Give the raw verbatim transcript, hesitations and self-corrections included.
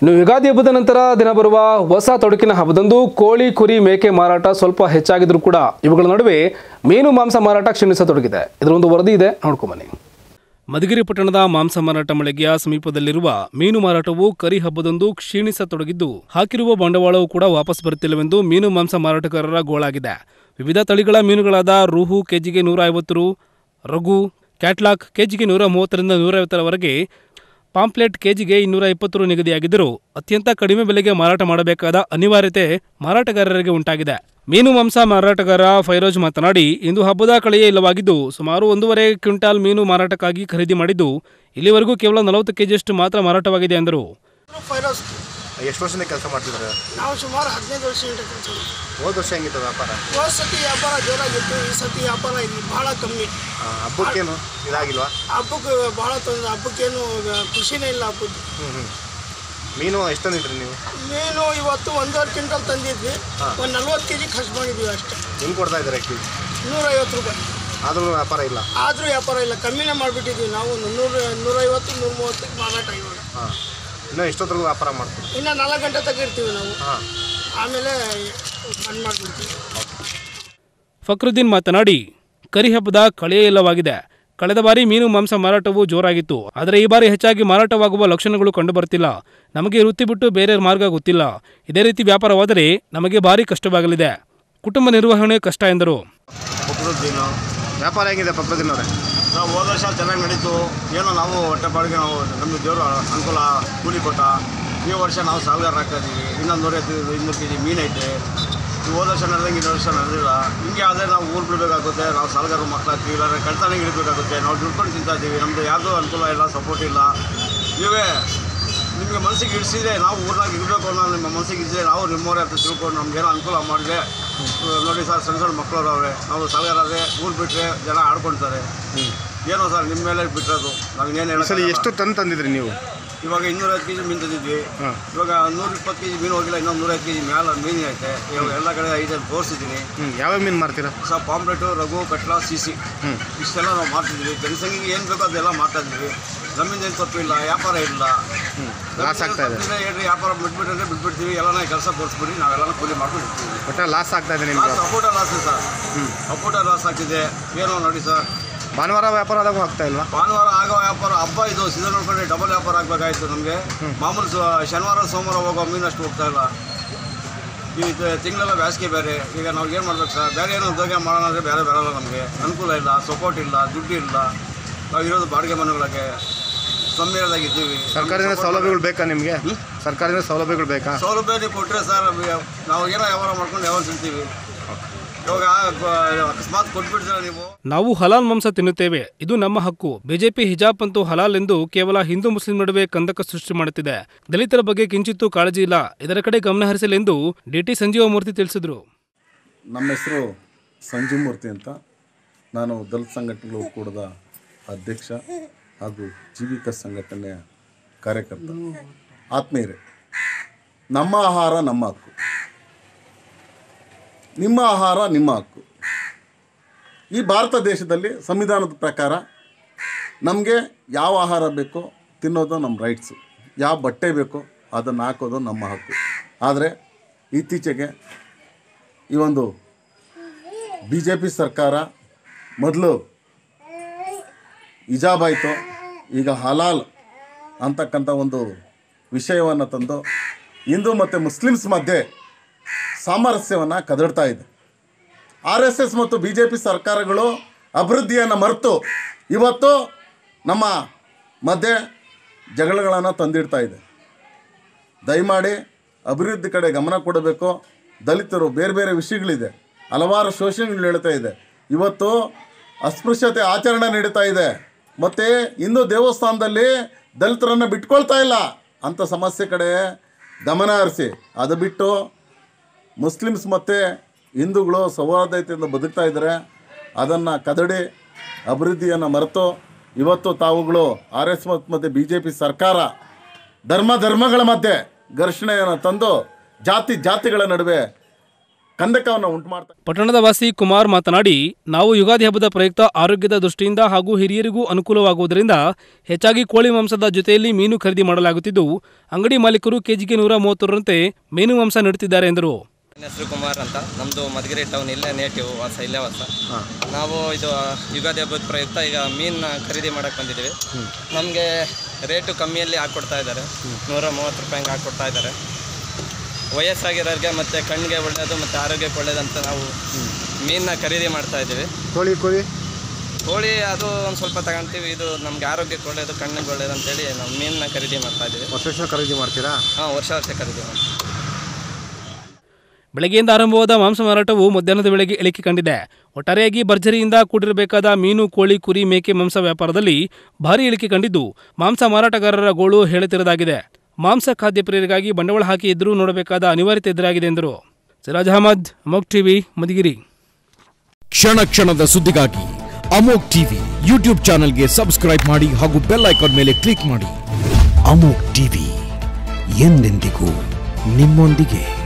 ಇನ್ನು ಯುಗಾದಿ ಹಬ್ಬದ ನಂತರ ದಿನ ಬರುವ ಹೊಸ ತೊಡಕಿನ ಹಬ್ಬದಂದು ಕೋಳಿ ಕುರಿ ಮೇಕೆ ಮಾರಾಟ ಸ್ವಲ್ಪ ಹೆಚ್ಚಾಗಿದ್ರೂ ಕೂಡ ಇವುಗಳ ನಡುವೆ ಮೀನು ಮಾಂಸ ಮಾರಾಟ ಕ್ಷೀಣಿಸತೊಡಗಿದೆ. ಇದರ ಒಂದು ವರದಿ ಇದೆ, ನೋಡ್ಕೊಂಬನ್ನಿ. ಮಧುಗಿರಿ ಪಟ್ಟಣದ ಮಾಂಸ ಮಾರಾಟ ಮಳಿಗೆಯ ಸಮೀಪದಲ್ಲಿರುವ ಮೀನು ಮಾರಾಟವು ಕರಿ ಹಬ್ಬದಂದು ಕ್ಷೀಣಿಸತೊಡಗಿದ್ದು, ಹಾಕಿರುವ ಬಂಡವಾಳವೂ ಕೂಡ ವಾಪಸ್ ಬರುತ್ತಿಲ್ಲವೆಂದು ಮೀನು ಮಾಂಸ ಮಾರಾಟಗಾರರ ಗೋಳಾಗಿದೆ. ವಿವಿಧ ತಳಿಗಳ ಮೀನುಗಳಾದ ರೂಹು ಕೆಜಿಗೆ ನೂರ ಐವತ್ತು ರು, ರಘು, ಕ್ಯಾಟ್ಲಾಕ್ ಕೆಜಿಗೆ ನೂರ ಮೂವತ್ತರಿಂದ ನೂರ ಐವತ್ತರವರೆಗೆ, ಪಾಂಪ್ಲೆಟ್ ಕೆಜಿಗೆ ಇನ್ನೂರ ಇಪ್ಪತ್ತು ರು ನಿಗದಿಯಾಗಿದ್ದರೂ ಅತ್ಯಂತ ಕಡಿಮೆ ಬೆಲೆಗೆ ಮಾರಾಟ ಮಾಡಬೇಕಾದ ಅನಿವಾರ್ಯತೆ ಮಾರಾಟಗಾರರಿಗೆ ಉಂಟಾಗಿದೆ. ಮೀನು ಮಾಂಸ ಮಾರಾಟಗಾರ ಫೈರೋಜ್ ಮಾತನಾಡಿ, ಇಂದು ಹಬ್ಬದ ಕಳೆಯೇ ಇಲ್ಲವಾಗಿದ್ದು ಸುಮಾರು ಒಂದೂವರೆ ಕ್ವಿಂಟಾಲ್ ಮೀನು ಮಾರಾಟಕ್ಕಾಗಿ ಖರೀದಿ ಮಾಡಿದ್ದು ಇಲ್ಲಿವರೆಗೂ ಕೇವಲ ನಲವತ್ತು ಕೆಜಿಯಷ್ಟು ಮಾತ್ರ ಮಾರಾಟವಾಗಿದೆ ಎಂದರು. ಎಷ್ಟು ವರ್ಷದಿಂದ ಕೆಲಸ ಮಾಡ್ತಿದ್ದಾರೆ? ನಾವು ಸುಮಾರು ಹದಿನೈದು ವರ್ಷದಿಂದ ಕೆಲಸ ಮಾಡ್ತೀವಿ. ಹೋದ ವರ್ಷ ಹೆಂಗಿತ್ತು ವ್ಯಾಪಾರ? ಹೋದ ಸತಿ ವ್ಯಾಪಾರ ಜೋರಾಗಿತ್ತು, ಈ ಸತಿ ವ್ಯಾಪಾರ ಇಲ್ಲಿ ಭಾಳ ಕಮ್ಮಿ. ಹಬ್ಬಕ್ಕೇನು ಇದಾಗಿಲ್ವಾ? ಹಬ್ಬಕ್ಕೆ ಭಾಳ ತೊಂದರೆ, ಹಬ್ಬಕ್ಕೇನು ಖುಷಿನೇ ಇಲ್ಲ ಹಬ್ಬದ್ದು. ಹ್ಞೂ ಹ್ಞೂ ಮೀನು ಎಷ್ಟು ತಂದಿದ್ರಿ ನೀವು? ಮೀನು ಇವತ್ತು ಒಂದೂವರೆ ಕ್ವಿಂಟಲ್ ತಂದಿದ್ವಿ, ಒಂದು ನಲ್ವತ್ತು ಕೆ ಜಿ ಖರ್ಚು ಮಾಡಿದ್ವಿ ಅಷ್ಟೇ. ಹೆಂಗೆ ಕೊಡ್ತಾ ಇದ್ದಾರೆ ಕೆ ಜಿ? ನೂರೈವತ್ತು ರೂಪಾಯಿ. ಆದ್ರೂ ವ್ಯಾಪಾರ ಇಲ್ಲ? ಆದರೂ ವ್ಯಾಪಾರ ಇಲ್ಲ, ಕಮ್ಮಿನೇ ಮಾಡಿಬಿಟ್ಟಿದ್ವಿ ನಾವು. ನೂರ ನೂರೈವತ್ತು ನೂರ ಮೂವತ್ತಕ್ಕೆ ಮಾರಾಟ ಇವಾಗ. ಹಾಂ, ಇನ್ನೂ ಎಷ್ಟೊತ್ತರೆಗೂ ವ್ಯಾಪಾರ ಮಾಡ್ತೀವಿ? ಇನ್ನು ನಾಲ್ಕು ಗಂಟೆ ತೆಗಿರ್ತೀವಿ ನಾವು. ಹಾಂ, ಆಮೇಲೆ ಬಂದ್ ಮಾಡಿಬಿಡ್ತೀವಿ. ಫಕ್ರುದ್ದೀನ್ ಮಾತನಾಡಿ, ಕರಿ ಹಬ್ಬದ ಕಳೆಯೇ ಇಲ್ಲವಾಗಿದೆ. ಕಳೆದ ಬಾರಿ ಮೀನು ಮಾಂಸ ಮಾರಾಟವು ಜೋರಾಗಿತ್ತು, ಆದರೆ ಈ ಬಾರಿ ಹೆಚ್ಚಾಗಿ ಮಾರಾಟವಾಗುವ ಲಕ್ಷಣಗಳು ಕಂಡುಬರುತ್ತಿಲ್ಲ. ನಮಗೆ ವೃತ್ತಿ ಬಿಟ್ಟು ಬೇರೆ ಮಾರ್ಗ ಗೊತ್ತಿಲ್ಲ. ಇದೇ ರೀತಿ ವ್ಯಾಪಾರವಾದರೆ ನಮಗೆ ಭಾರಿ ಕಷ್ಟವಾಗಲಿದೆ. ಕುಟುಂಬ ನಿರ್ವಹಣೆ ಕಷ್ಟ ಎಂದರು. ವ್ಯಾಪಾರ ಹೇಗಿದೆ ಫಕ್ರುದ್ದೀನ್ ಅವರೇ? ನಾವು ಹೋದ ವರ್ಷ ಚೆನ್ನಾಗಿ ನಡೀತು, ಏನೋ ನಾವು ಹೊಟ್ಟೆಪಾಡಿಗೆ ನಾವು ನಮಗೆ ದೇವರು ಅನುಕೂಲ ಕೂಲಿ ಕೊಟ್ಟ. ಈ ವರ್ಷ ನಾವು ಸಾಲಗಾರ ಹಾಕಿದ್ದೀವಿ, ಇನ್ನೊಂದು ನೂರ ಐದು ಇನ್ನೂರು ಕೆ ಜಿ ಮೀನೈತೆ. ಈ ಹೋದ ವರ್ಷ ನಡೆದಂಗೆ ಇನ್ನೊಂದು ವರ್ಷ ನಡೆದಿಲ್ಲ. ಹಿಂಗೆ ಆದರೆ ನಾವು ಊರು ಬಿಡಬೇಕಾಗುತ್ತೆ, ನಾವು ಸಾಲಗಾರ ಮಕ್ಕಳಾಗ್ತೀವಿ, ಇಲ್ಲಾಂದರೆ ಕಳ್ತನಿಗೆ ಇಡಬೇಕಾಗುತ್ತೆ. ನಾವು ದುಡ್ಕೊಂಡು ತಿಂತಾ ಇದ್ದೀವಿ, ನಮ್ಮದು ಯಾವುದೂ ಅನುಕೂಲ ಇಲ್ಲ, ಸಪೋರ್ಟ್ ಇಲ್ಲ. ನೀವೇ ನಿಮಗೆ ಮನಸ್ಸಿಗೆ ಇಡಿಸಿದ್ರೆ ನಾವು ಊರಾಗ ಇರಬೇಕು ಅನ್ನೋ ನಿಮ್ಮ ಮನಸ್ಸಿಗೆ ಇದ್ದರೆ ನಾವು ನಿಮ್ಮವರೇ ಅಂತ ತಿಳ್ಕೊಂಡು ನಮಗೇನೋ ಅನುಕೂಲ ಮಾಡಿದೆ. ನೋಡಿ ಸರ್, ಸಣ್ಣ ಸಣ್ಣ ಮಕ್ಕಳವ್ರು ಅವರೇ, ನಾವು ಸಾಲಗಾರದೇ ಊರು ಬಿಟ್ಟರೆ ಜನ ಆಡ್ಕೊಳ್ತಾರೆ. ಏನೋ ಸರ್ ನಿಮ್ಮ ಮೇಲೆ ಬಿಟ್ಟಿರೋದು, ನಾವೇನು ಹೇಳಿ. ಎಷ್ಟು ಟನ್ ತಂದಿದ್ರಿ ನೀವು? ಇವಾಗ ಇನ್ನೂರೈವತ್ತು ಕೆ ಜಿ ಮೀನು ತಂದಿದ್ವಿ. ಇವಾಗ ನೂರ ಇಪ್ಪತ್ತು ಕೆ ಜಿ ಮೀನು ಹೋಗಿಲ್ಲ, ಇನ್ನೊಂದು ನೂರೈವತ್ತು ಕೆ ಜಿ ಮೇಲೆ ಮೀನು ಐತೆ. ಇವಾಗ ಎಲ್ಲ ಕಡೆ ಐದೈದು ತೋರಿಸಿದ್ದೀನಿ. ಯಾವ್ಯಾವ ಮೀನು ಮಾರ್ತೀರಾ ಸರ್? ಪಾಂಪ್ಲೆಟು, ರಘು, ಕಟ್ಲಾ, ಸಿಸಿ ಇಷ್ಟೆಲ್ಲ ನಾವು ಮಾಡ್ತಿದ್ವಿ. ಜನಸಂಖ್ಯೆಗೆ ಏನು ಬೇಕೋ ಅದೆಲ್ಲ ಮಾಡ್ತಾ ಇದ್ವಿ. ನಮ್ಮಿಂದ ಏನು ತಪ್ಪಿಲ್ಲ, ವ್ಯಾಪಾರ ಇಲ್ಲ. ಲಾಸ್ ಆಗ್ತಾ ಇದೆ ಹೇಳ್ರಿ, ವ್ಯಾಪಾರ ಬಿಟ್ಬಿಟ್ರೆ ಬಿಟ್ಬಿಡ್ತೀವಿ, ಎಲ್ಲನ ಕೆಲಸ ತೋರಿಸ್ಬಿಡಿ, ನಾವೆಲ್ಲ ಕೂಲಿ ಮಾಡ್ಕೊಂಡು ಇರ್ತೀವಿ. ಒಟ್ಟು ಲಾಸ್ ಆಗ್ತಾ ಇದೆ ನಿಮಗೆ? ಅಪೂಟ ಲಾಸ್ ಸರ್, ಅಪೂಟ ಲಾಸ್ ಆಗ್ತಿದೆ. ಏನೋ ನೋಡಿ ಸರ್, ಭಾನುವಾರ ವ್ಯಾಪಾರ ಆದಾಗ ಆಗ್ತಾ ಇಲ್ವಾ? ಭಾನುವಾರ ಆಗೋ ವ್ಯಾಪಾರ, ಹಬ್ಬ ಇದು ಸೀಸನ್ ನೋಡ್ಕೊಂಡು ಡಬಲ್ ವ್ಯಾಪಾರ ಆಗಬೇಕಾಯ್ತು ನಮಗೆ. ಮಾಮೂಲು ಶನಿವಾರ ಸೋಮವಾರ ಹೋಗೋ ಮೀನಷ್ಟು ಹೋಗ್ತಾ ಇಲ್ಲ. ಈ ತಿಂಗಳೆಲ್ಲ ಬೇಸಿಗೆ ಬೇರೆ. ಈಗ ನಾವು ಏನು ಮಾಡ್ಬೇಕು ಸರ್? ಬೇರೆ ಏನೋ ಉದ್ಯೋಗ ಮಾಡೋಣ ಅಂದರೆ ಬೇರೆ ಬರೋಲ್ಲ ನಮಗೆ. ಅನುಕೂಲ ಇಲ್ಲ, ಸಪೋರ್ಟ್ ಇಲ್ಲ, ದುಡ್ಡು ಇಲ್ಲ. ನಾವು ಇರೋದು ಬಾಡಿಗೆ ಮನೆಗಳಿಗೆ ಸಮ್ಮೇಳದಾಗಿದ್ದೀವಿ. ಸರ್ಕಾರದಿಂದ ಸೌಲಭ್ಯಗಳು ಬೇಕಾ ನಿಮಗೆ? ಸರ್ಕಾರದಿಂದ ಸೌಲಭ್ಯಗಳು ಬೇಕಾ? ಸೌಲಭ್ಯ ನೀವು ಕೊಟ್ಟರೆ ಸರ್, ನಾವು ಏನೋ ವ್ಯವಹಾರ ಮಾಡ್ಕೊಂಡು ಯಾವಾಗ ತಿಂತೀವಿ. ಇವಾಗ ಅಕಸ್ಮಾತ್ ಕೊಟ್ಬಿಡ್ತೀರ ನೀವು. ನಾವು ಹಲಾಲ್ ಮಾಂಸ ತಿನ್ನುತ್ತೇವೆ, ಇದು ನಮ್ಮ ಹಕ್ಕು. ಬಿಜೆಪಿ ಹಿಜಾಬ್ ಅಂತೂ ಹಲಾಲ್ ಎಂದು ಕೇವಲ ಹಿಂದೂ ಮುಸ್ಲಿಂ ನಡುವೆ ಕಂದಕ ಸೃಷ್ಟಿ ಮಾಡುತ್ತಿದೆ. ದಲಿತರ ಬಗ್ಗೆ ಕಿಂಚಿತ್ತೂ ಕಾಳಜಿ ಇಲ್ಲ, ಇದರ ಕಡೆ ಗಮನ ಹರಿಸಲೆಂದು ಡಿಟಿ ಸಂಜೀವಮೂರ್ತಿ ತಿಳಿಸಿದರು. ನಮ್ಮ ಹೆಸರು ಸಂಜೀವಮೂರ್ತಿ ಅಂತ. ನಾನು ದಲಿತ ಸಂಘಟನೆಗಳ ಒಕ್ಕೂಟದ ಅಧ್ಯಕ್ಷ ಹಾಗೂ ಜೀವಿಕ ಸಂಘಟನೆಯ ಕಾರ್ಯಕರ್ತ. ಆತ್ಮೀಯರೇ, ನಮ್ಮ ಆಹಾರ ನಮ್ಮ ಹಕ್ಕು, ನಿಮ್ಮ ಆಹಾರ ನಿಮ್ಮ ಹಕ್ಕು. ಈ ಭಾರತ ದೇಶದಲ್ಲಿ ಸಂವಿಧಾನದ ಪ್ರಕಾರ ನಮಗೆ ಯಾವ ಆಹಾರ ಬೇಕೋ ತಿನ್ನೋದು ನಮ್ಮ ರೈಟ್ಸು, ಯಾವ ಬಟ್ಟೆ ಬೇಕೋ ಅದನ್ನು ಹಾಕೋದು ನಮ್ಮ ಹಕ್ಕು. ಆದರೆ ಇತ್ತೀಚೆಗೆ ಈ ಒಂದು ಬಿ ಜೆ ಪಿ ಸರ್ಕಾರ ಮೊದಲು ಹಿಜಾಬ್ ಆಯಿತು, ಈಗ ಹಲಾಲ್ ಅಂತಕ್ಕಂಥ ಒಂದು ವಿಷಯವನ್ನು ತಂದು ಹಿಂದೂ ಮತ್ತು ಮುಸ್ಲಿಮ್ಸ್ ಮಧ್ಯೆ ಸಾಮರಸ್ಯವನ್ನು ಕದಡ್ತಾ ಇದೆ. ಆರ್ ಎಸ್ ಎಸ್ ಮತ್ತು ಬಿ ಜೆ ಪಿ ಸರ್ಕಾರಗಳು ಅಭಿವೃದ್ಧಿಯನ್ನು ಮರೆತು ಇವತ್ತು ನಮ್ಮ ಮಧ್ಯೆ ಜಗಳಗಳನ್ನು ತಂದಿಡ್ತಾ ಇದೆ. ದಯಮಾಡಿ ಅಭಿವೃದ್ಧಿ ಕಡೆ ಗಮನ ಕೊಡಬೇಕು. ದಲಿತರು ಬೇರೆ ಬೇರೆ ವಿಷಯಗಳಿದೆ, ಹಲವಾರು ಶೋಷಣೆಗಳು ನಡೀತಾ ಇದೆ. ಇವತ್ತು ಅಸ್ಪೃಶ್ಯತೆ ಆಚರಣೆ ನಡೀತಾ ಇದೆ, ಮತ್ತು ಹಿಂದೂ ದೇವಸ್ಥಾನದಲ್ಲಿ ದಲಿತರನ್ನು ಬಿಟ್ಕೊಳ್ತಾ ಇಲ್ಲ. ಅಂಥ ಸಮಸ್ಯೆ ಕಡೆ ಗಮನ ಹರಿಸಿ, ಅದು ಬಿಟ್ಟು ಮುಸ್ಲಿಮ್ಸ್ ಮತ್ತು ಹಿಂದೂಗಳು ಸೌಹಾರ್ದತೆಯಿಂದ ಬದುಕ್ತಾ ಇದ್ದಾರೆ, ಅದನ್ನು ಕದಡಿ ಅಭಿವೃದ್ಧಿಯನ್ನು ಮರೆತು ಇವತ್ತು ತಾವುಗಳು ಆರ್ ಎಸ್ ಮತ್ತು ಬಿ ಜೆ ಪಿ ಸರ್ಕಾರ ಧರ್ಮ ಧರ್ಮಗಳ ಮಧ್ಯೆ ಘರ್ಷಣೆಯನ್ನು ತಂದು ಜಾತಿ ಜಾತಿಗಳ ನಡುವೆ ಕಂದಕವನ್ನು ಉಂಟು ಮಾಡ್ತಾ. ಪಟ್ಟಣದ ವಾಸಿ ಕುಮಾರ್ ಮಾತನಾಡಿ, ನಾವು ಯುಗಾದಿ ಹಬ್ಬದ ಪ್ರಯುಕ್ತ ಆರೋಗ್ಯದ ದೃಷ್ಟಿಯಿಂದ ಹಾಗೂ ಹಿರಿಯರಿಗೂ ಅನುಕೂಲವಾಗುವುದರಿಂದ ಹೆಚ್ಚಾಗಿ ಕೋಳಿ ಮಾಂಸದ ಜೊತೆಯಲ್ಲಿ ಮೀನು ಖರೀದಿ ಮಾಡಲಾಗುತ್ತಿದ್ದು, ಅಂಗಡಿ ಮಾಲೀಕರು ಕೆಜಿಗೆ ನೂರ ಮೂವತ್ತರಂತೆ ಮೀನು ಮಾಂಸ ನೀಡುತ್ತಿದ್ದಾರೆ ಎಂದರು. ನನ್ನ ಹೆಸರು ಕುಮಾರ್ ಅಂತ, ನಮ್ಮದು ಮಧುಗಿರಿ ಟೌನ್, ಇಲ್ಲೇ ನೇಟಿವ್ ವಾಸ, ಇಲ್ಲೇ ವಾಸ. ನಾವು ಇದು ಯುಗಾದಿ ಹಬ್ಬದ ಪ್ರಯುಕ್ತ ಈಗ ಮೀನನ್ನ ಖರೀದಿ ಮಾಡಕ್ಕೆ ಬಂದಿದ್ದೀವಿ. ನಮಗೆ ರೇಟು ಕಮ್ಮಿಯಲ್ಲಿ ಹಾಕ್ಕೊಡ್ತಾ ಇದ್ದಾರೆ, ನೂರ ಮೂವತ್ತು ರೂಪಾಯಿ ಹಂಗೆ ಹಾಕ್ಕೊಡ್ತಾ ಇದ್ದಾರೆ. ವಯಸ್ಸಾಗಿರೋರಿಗೆ ಮತ್ತು ಕಣ್ಣಿಗೆ ಒಳ್ಳೆಯದು ಮತ್ತು ಆರೋಗ್ಯಕ್ಕೆ ಒಳ್ಳೆಯದಂತ ನಾವು ಮೀನನ್ನ ಖರೀದಿ ಮಾಡ್ತಾ ಇದ್ದೀವಿ. ಕೋಳಿ ಕೋಳಿ ಕೋಳಿ ಅದು ಒಂದು ಸ್ವಲ್ಪ ತಗೊಳ್ತೀವಿ, ಇದು ನಮಗೆ ಆರೋಗ್ಯಕ್ಕೆ ಒಳ್ಳೆಯದು, ಕಣ್ಣಿಗೆ ಒಳ್ಳೆಯದು ಅಂತೇಳಿ ನಾವು ಮೀನನ್ನ ಖರೀದಿ ಮಾಡ್ತಾ ಇದ್ದೀವಿ. ವರ್ಷ ವರ್ಷ ಖರೀದಿ ಮಾಡ್ತೀರಾ? ಹಾಂ, ವರ್ಷ ವರ್ಷ ಖರೀದಿ ಮಾಡ್ತೀವಿ. ಬೆಳಗ್ಗೆಯಿಂದ ಆರಂಭವಾದ ಮಾಂಸ ಮಾರಾಟವು ಮಧ್ಯಾಹ್ನದ ವೇಳೆಗೆ ಇಳಿಕೆ ಕಂಡಿದೆ. ಒಟ್ಟಾರೆಯಾಗಿ ಭರ್ಜರಿಯಿಂದ ಕೂಡಿರಬೇಕಾದ ಮೀನು, ಕೋಳಿ, ಕುರಿ, ಮೇಕೆ ಮಾಂಸ ವ್ಯಾಪಾರದಲ್ಲಿ ಭಾರೀ ಇಳಿಕೆ ಕಂಡಿದ್ದು, ಮಾಂಸ ಮಾರಾಟಗಾರರ ಗೋಳು ಹೇಳುತ್ತಿರುವುದಾಗಿದೆ. ಮಾಂಸ ಖಾದ್ಯ ಪ್ರಿಯರಿಗಾಗಿ ಬಂಡವಾಳ ಹಾಕಿ ಎದುರು ನೋಡಬೇಕಾದ ಅನಿವಾರ್ಯತೆ ಎದುರಾಗಿದೆ ಎಂದರು. ಸಿರಾಜ್ ಅಹಮದ್, ಅಮೋಕ್ ಟಿವಿ, ಮಧುಗಿರಿ. ಕ್ಷಣ ಕ್ಷಣದ ಸುದ್ದಿಗಾಗಿ ಅಮೋಕ್ ಟಿವಿ ಯೂಟ್ಯೂಬ್ ಚಾನೆಲ್ಗೆ ಸಬ್ಸ್ಕ್ರೈಬ್ ಮಾಡಿ ಹಾಗೂ ಬೆಲ್ ಐಕಾನ್ ಮೇಲೆ ಕ್ಲಿಕ್ ಮಾಡಿ. ಅಮೋಕ್ ಟಿವಿ ಎಂದೆಂದಿಗೂ ನಿಮ್ಮೊಂದಿಗೆ.